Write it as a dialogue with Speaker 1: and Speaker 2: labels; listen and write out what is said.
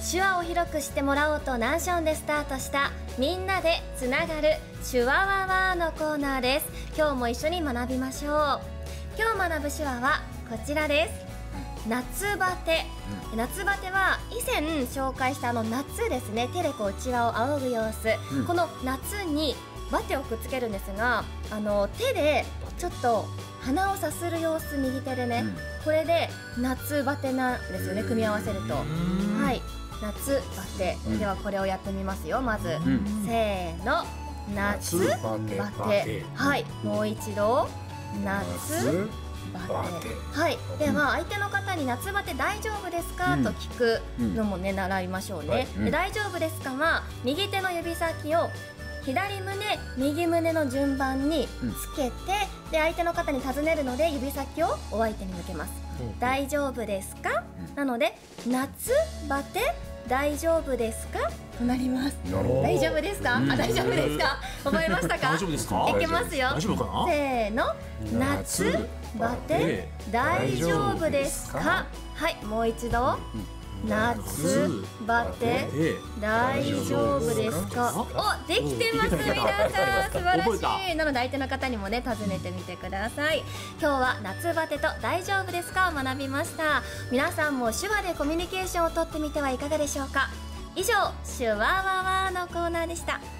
Speaker 1: 手話を広く知ってもらおうとナンションでスタートしたみんなでつながる手話ワワーのコーナーです。今日も一緒に学びましょう。今日学ぶ手話はこちらです。夏バテ、夏バテは以前紹介した夏ですね、手でこう内輪を仰ぐ様子、この夏にバテをくっつけるんですが、手でちょっと鼻をさする様子、右手でね、これで夏バテなんですよね、組み合わせると。はい、夏バテ、ではこれをやってみますよ。まず、せーの、夏バテ。はい、もう一度、夏バテ。はい、では相手の方に夏バテ大丈夫ですか、と聞くのもね、習いましょうね。で大丈夫ですかは右手の指先を左胸右胸の順番につけて、で相手の方に尋ねるので指先をお相手に向けます。大丈夫ですか、なので夏バテ大丈夫ですかとなります。大丈夫ですか、大丈夫ですか、覚えましたか。
Speaker 2: 大丈夫ですか。
Speaker 1: いきますよ。
Speaker 2: 大丈夫かな。
Speaker 1: せーの、夏バテ大丈夫ですか。はい、もう一度、夏バテ大丈夫ですか。お、できてます皆さん、素晴らしい。なので相手の方にもね、尋ねてみてください。今日は夏バテと大丈夫ですかを学びました。皆さんも手話でコミュニケーションをとってみてはいかがでしょうか。以上、手話ワワーのコーナーでした。